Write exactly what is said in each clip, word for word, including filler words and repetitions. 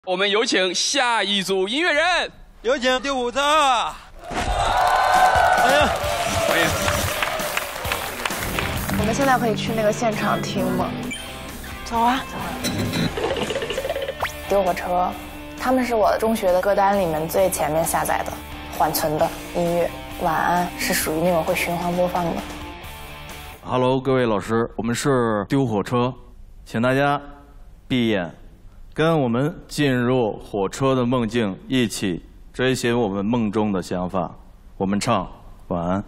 我们有请下一组音乐人， 有请第五车。哎呀，欢迎！ 我们现在可以去那个现场听吗？走啊，走啊！丢火车，他们是我中学的歌单里面最前面下载的、缓存的音乐。晚安是属于那种会循环播放的。 Hello， 各位老师，我们是丢火车，请大家闭眼。跟我们进入火车的梦境，一起追寻我们梦中的想法。我们唱晚安。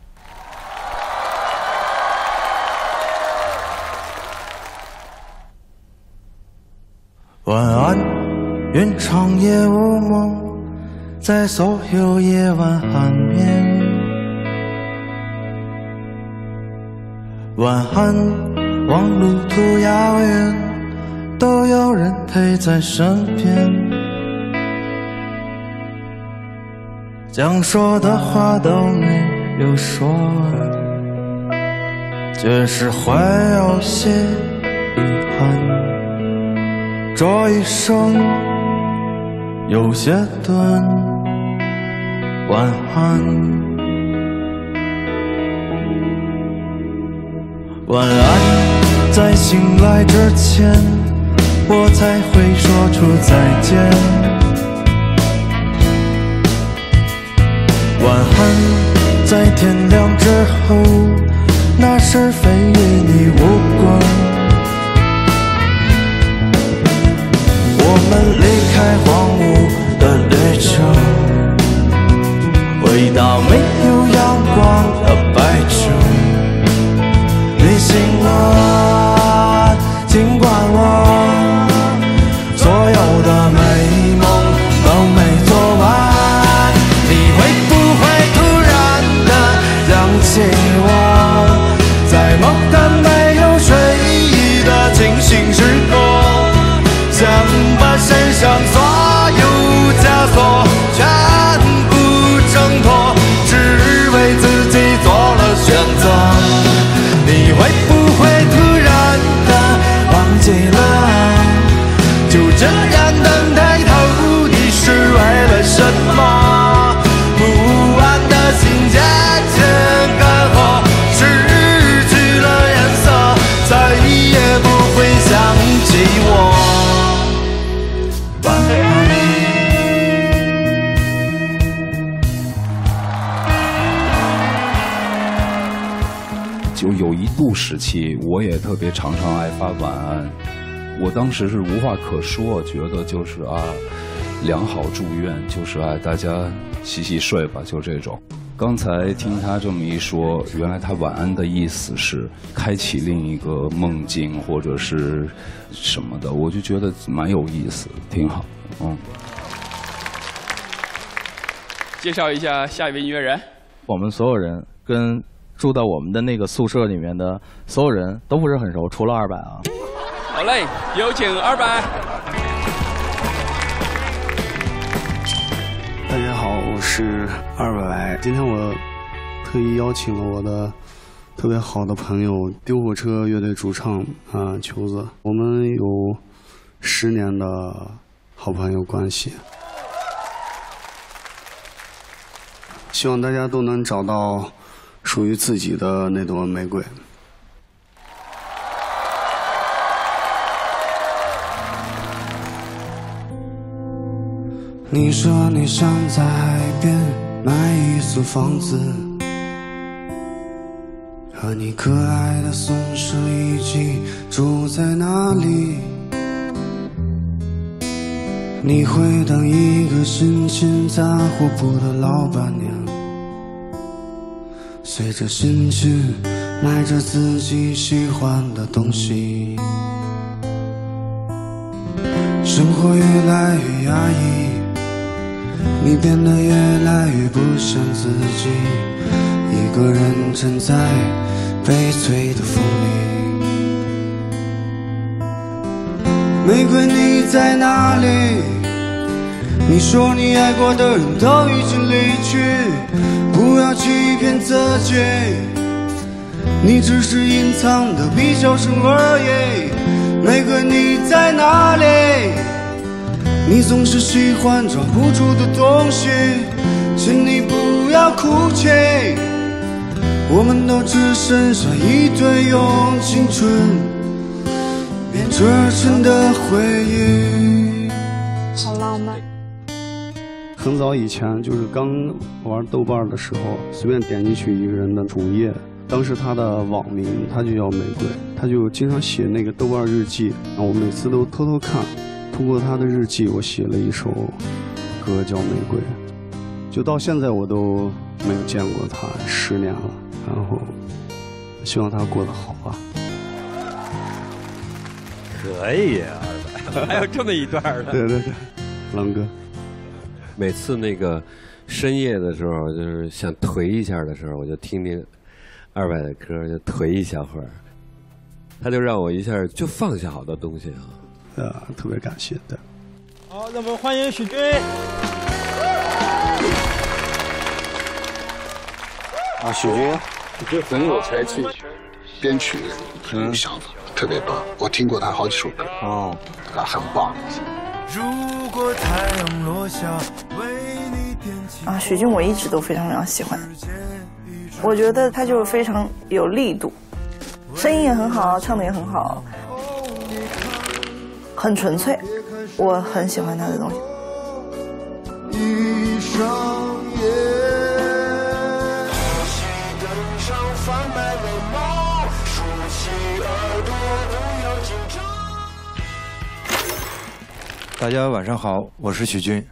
晚安，愿长夜无梦，在所有夜晚酣眠。晚安，望路途遥远，都有人陪在身边，想说的话都没有说完，只是会有些遗憾。这一生有些短，晚安，晚安，在醒来之前我才会说出再见。晚安，在天亮之后，那是非与你无关。我们离开荒芜的旅程，回到没有阳光的白昼。你醒了，尽管我所有的美梦都没做完，你会不会突然的想起我，在某个没有睡意的清醒时刻，想把身上所有枷锁全部挣脱，只为自己做了选择。你会不会突然的忘记了，就这样等抬头，你是为了什么？不安的心渐渐干涸，失去了颜色，再也不会想起我。晚安。 就有一度时期，我也特别常常爱发晚安。我当时是无话可说，觉得就是啊，良好祝愿，就是啊，大家洗洗睡吧，就这种。刚才听他这么一说，原来他晚安的意思是开启另一个梦境或者是什么的，我就觉得蛮有意思，挺好。嗯。 介绍一下下一位音乐人。 我们所有人跟住到我们的那个宿舍里面的所有人都不是很熟，除了二百啊。 好嘞，有请二百。 大家好，我是二百。今天我特意邀请了我的特别好的朋友丢火车乐队主唱啊、呃、球子，我们有十年的好朋友关系，希望大家都能找到属于自己的那朵玫瑰。你说你想在海边买一所房子，和你可爱的松鼠一起住在哪里？你会当一个心情杂货铺的老板娘，随着心情买着自己喜欢的东西。生活越来越压抑，你变得越来越不像自己，一个人站在悲催的风里。玫瑰你在哪里？你说你爱过的人都已经离去，不要欺骗自己，你只是隐藏的比较深而已。玫瑰你在哪里？ 你总是喜欢抓不住的东西，请你不要哭泣，我们都只剩下一堆用青春编织成的回忆。 好浪漫。 很早以前，就是刚玩豆瓣的时候，随便点进去一个人的主页，当时他的网名他就叫玫瑰，他就经常写那个豆瓣日记，然后我每次都偷偷看，通过他的日记，我写了一首歌叫《玫瑰》，就到现在我都没有见过他，十年了，然后希望他过得好吧。 可以啊，二百，还有这么一段呢。 对对对，狼哥。 每次那个深夜的时候，就是想颓一下的时候，我就听听二百的歌，就颓一小会儿。他就让我一下就放下好多东西啊。 呃，特别感谢的。 好，那我们欢迎许军。 啊，许军，这很有才气，编曲很有想法，特别棒。我听过他好几首歌，哦，啊，很棒。 如果太阳落下，为你点起啊，许军我一直都非常非常喜欢，我觉得他就是非常有力度，声音也很好，唱的也很好，很纯粹，我很喜欢他的东西。 一双眼。 大家晚上好，我是许军。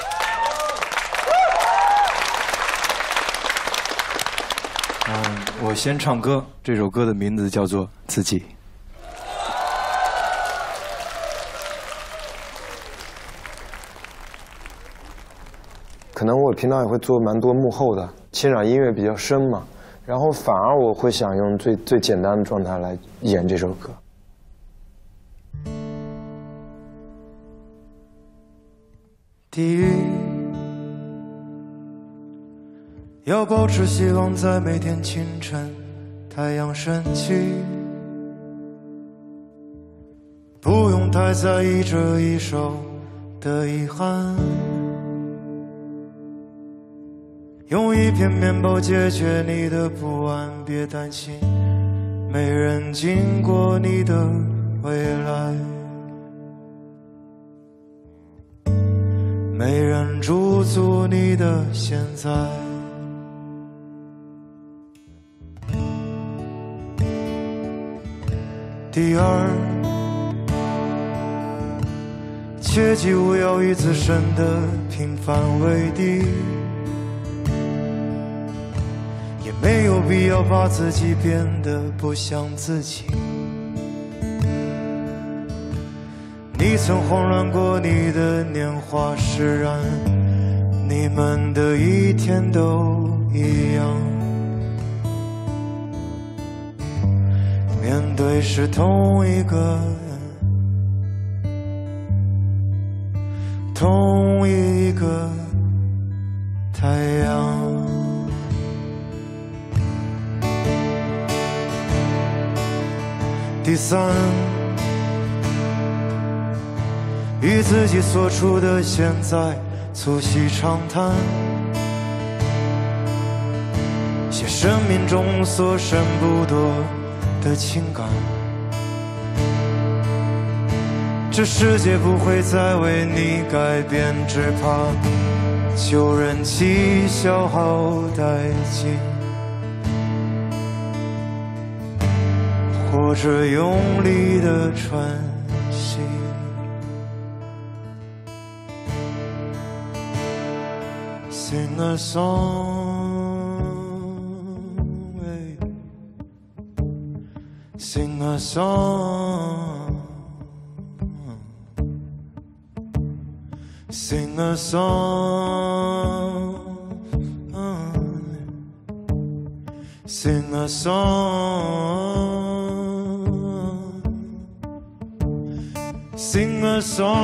嗯，我先唱歌，这首歌的名字叫做《自己》。 可能我平常也会做蛮多幕后的，欣赏音乐比较深嘛，然后反而我会想用最最简单的状态来演这首歌。 第一，要保持希望，在每天清晨太阳升起，不用太在意这一首的遗憾，用一片面包解决你的不安，别担心，没人经过你的未来，没人驻足你的现在。第二，切记不要以自身的平凡为敌，也没有必要把自己变得不像自己。你曾慌乱过你的年华释然，你们的一天都一样，面对是同一个人，同一个太阳。第三，与自己所处的现在促膝长谈，写生命中所剩不多的情感，这世界不会再为你改变，只怕旧人气消耗殆尽，或者用力的喘息。Sing a song, sing a song, sing a song, sing a song, sing a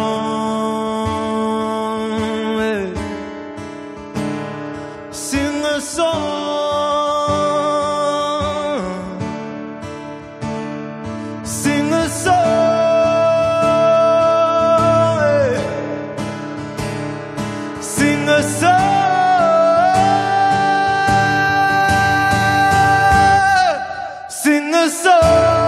song.Sing a song, sing a song, a song, sing a song.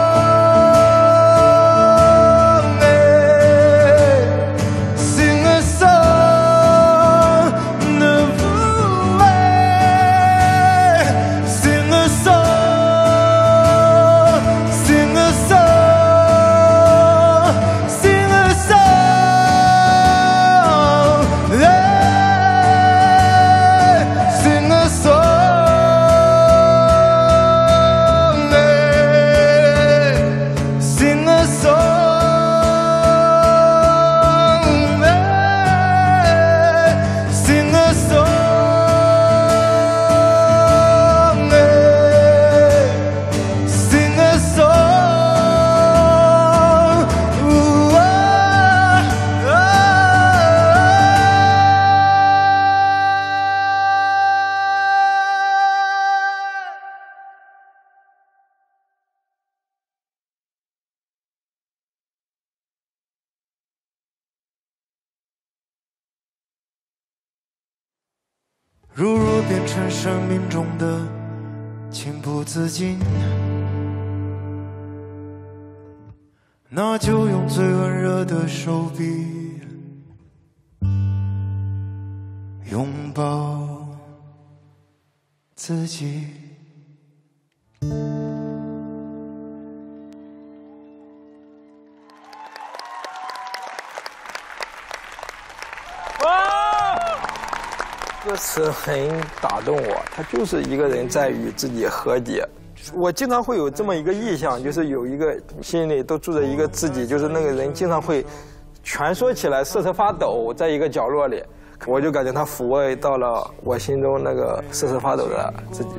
如若变成生命中的情不自禁，那就用最温热的手臂拥抱自己。 歌词很打动我，他就是一个人在与自己和解。我经常会有这么一个意象，就是有一个心里都住着一个自己，就是那个人经常会蜷缩起来瑟瑟发抖，在一个角落里，我就感觉他抚慰到了我心中那个瑟瑟发抖的自己。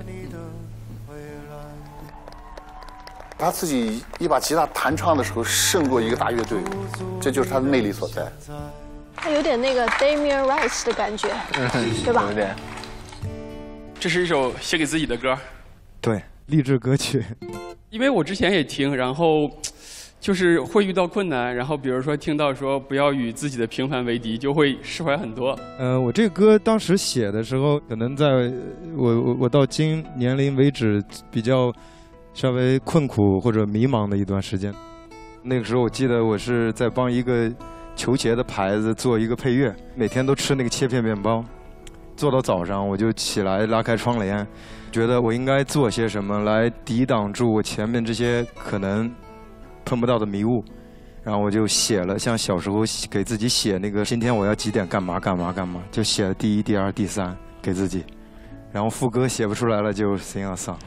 他自己一把吉他弹唱的时候胜过一个大乐队，这就是他的魅力所在。 他有点那个 Damien Rice 的感觉， 嗯， 对吧？ 有点。 这是一首写给自己的歌， 对，励志歌曲。 因为我之前也听，然后就是会遇到困难，然后比如说听到说不要与自己的平凡为敌，就会释怀很多。 呃，我这个歌当时写的时候，可能在我我我到今年龄为止比较稍微困苦或者迷茫的一段时间。那个时候我记得我是在帮一个球鞋的牌子做一个配乐，每天都吃那个切片面包，做到早上我就起来拉开窗帘，觉得我应该做些什么来抵挡住我前面这些可能碰不到的迷雾，然后我就写了，像小时候给自己写那个今天我要几点干嘛干嘛干嘛，就写了第一、第二、第三给自己，然后副歌写不出来了就 sing a song。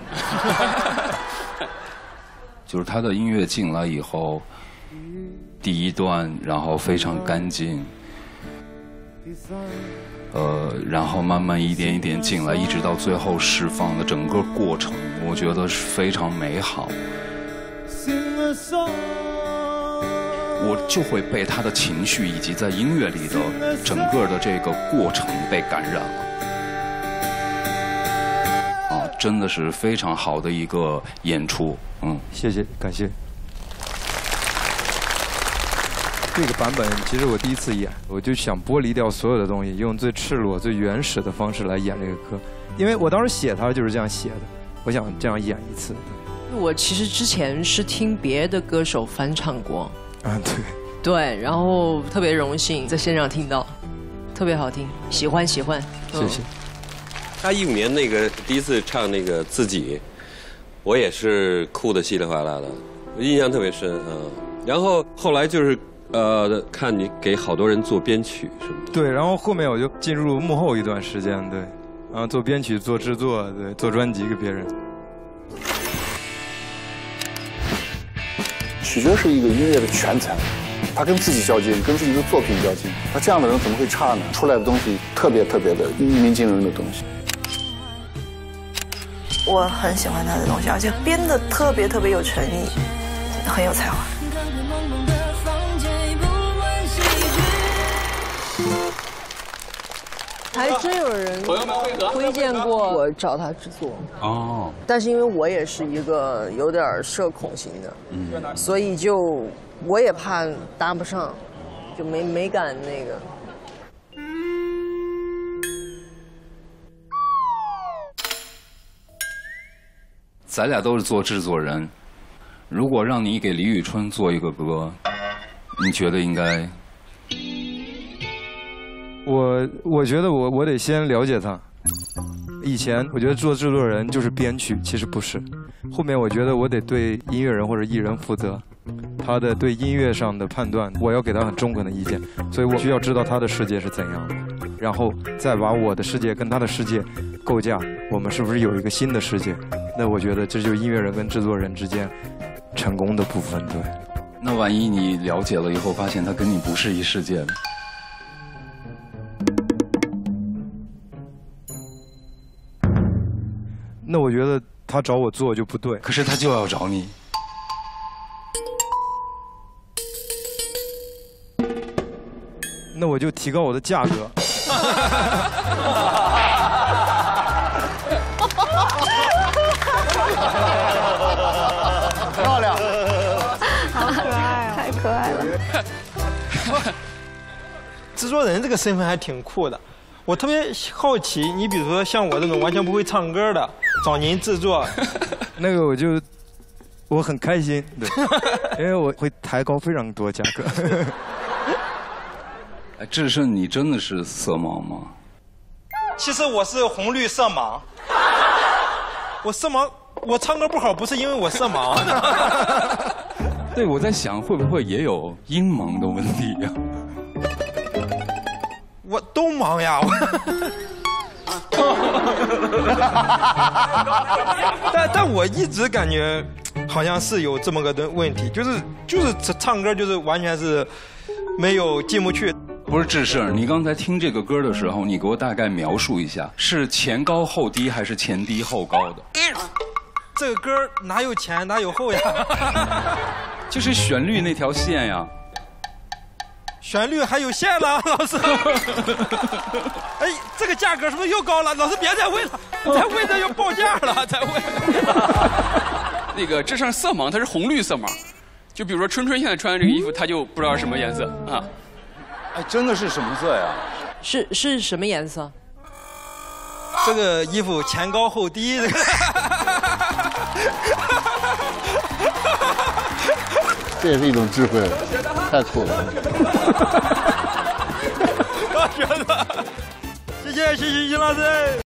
就是他的音乐进来以后，第一段然后非常干净，呃，然后慢慢一点一点进来，一直到最后释放的整个过程，我觉得是非常美好。我就会被他的情绪以及在音乐里的整个的这个过程被感染了。啊，真的是非常好的一个演出，嗯， 谢谢，感谢。这个版本其实我第一次演，我就想剥离掉所有的东西，用最赤裸、最原始的方式来演这个歌，因为我当时写它就是这样写的，我想这样演一次。 我其实之前是听别的歌手翻唱过， 啊，对， 对，然后特别荣幸在现场听到，特别好听，喜欢喜欢， 谢谢。 他一五年那个第一次唱那个自己，我也是哭得稀里哗啦的，我印象特别深啊、嗯。然后后来就是呃，看你给好多人做编曲什么的。 对，然后后面我就进入幕后一段时间，对，然后做编曲、做制作，对，做专辑给别人。 许哲是一个音乐的全才，他跟自己较劲，跟自己的作品较劲。那这样的人怎么会差呢？出来的东西特别特别的一鸣惊人的东西。 我很喜欢他的东西，而且编的特别特别有诚意，很有才华。 还真有人推荐过我找他制作哦， 但是因为我也是一个有点社恐型的，嗯，所以就我也怕搭不上，就没没敢那个。 咱俩都是做制作人，如果让你给李宇春做一个歌，你觉得应该？ 我我觉得我我得先了解他。以前我觉得做制作人就是编曲，其实不是。后面我觉得我得对音乐人或者艺人负责，他的对音乐上的判断，我要给他很中肯的意见，所以我需要知道他的世界是怎样的，然后再把我的世界跟他的世界构架，我们是不是有一个新的世界？那我觉得这就是音乐人跟制作人之间成功的部分，对。 那万一你了解了以后，发现他跟你不是一世界的？ 那我觉得他找我做就不对。 可是他就要找你。 那我就提高我的价格。 漂亮， 好可爱啊，太可爱了。 制作人这个身份还挺酷的。我特别好奇，你比如说像我这种完全不会唱歌的，找您制作， 那个我就我很开心，对，因为我会抬高非常多价格。 哎，智胜，你真的是色盲吗？ 其实我是红绿色盲，我色盲，我唱歌不好不是因为我色盲。 对，我在想会不会也有音盲的问题呀？ 我都盲呀，但但我一直感觉好像是有这么个问题，就是就是唱歌就是完全是没有进不去。 不是智胜，你刚才听这个歌的时候，你给我大概描述一下，是前高后低还是前低后高的？ 这个歌哪有前哪有后呀？ 就是旋律那条线呀。 旋律还有线呢，老师。哎，这个价格是不是又高了？老师别再问了，再问这要报价了，再问。 那个智胜色盲，他是红绿色盲，就比如说春春现在穿的这个衣服，他就不知道什么颜色啊。 哎，真的是什么色呀？ 是是什么颜色？ 这个衣服前高后低。 这也是一种智慧，太酷了。 我觉得，谢谢谢谢殷老师。